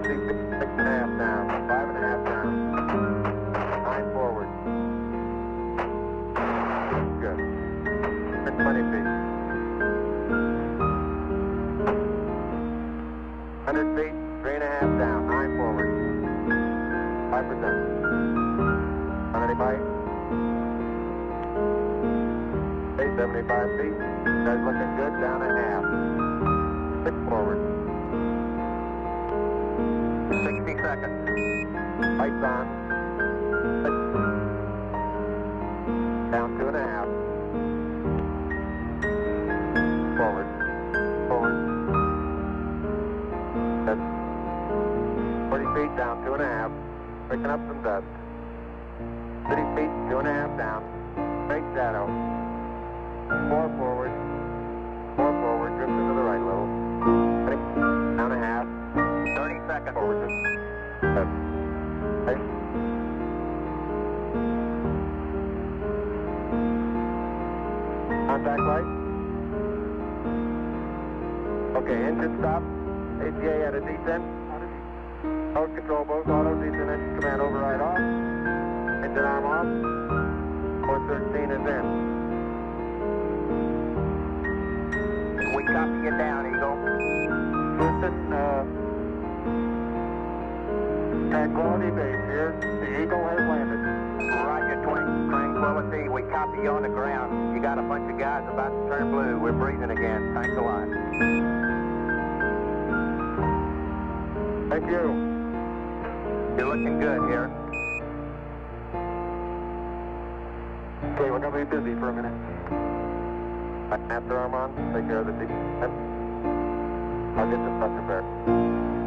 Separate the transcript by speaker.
Speaker 1: 60 feet, 6.5 down, 5.5 down, 9 forward. Good. 20 feet. 100 feet, 3.5 down, 9 forward. 5%. 185. 75 feet. Guys looking good, down a half. 6 forward. 60 seconds. Lights on. 6. Down 2.5. Forward. Forward. That's 40 feet, down 2.5. Picking up some dust. 30 feet, 2.5 down. Straight shadow. 4 forward. 4 forward, drift into the right a little. 20, down a half. 30 seconds. Forward, just. Okay. Contact light. Okay, engine stop. ATA at a descent. Mode control, both auto, descent, engine command override off. Engine arm off. 413 is in. We copy you down, Eagle. Houston, Tranquility Base here. The Eagle has landed. Roger, Tranquility. We copy you on the ground. You got a bunch of guys about to turn blue. We're breathing again. Thanks a lot. Thank you. You're looking good here. Okay, we're going to be busy for a minute. After arm on, take care of the deep. I'll get the sucker back.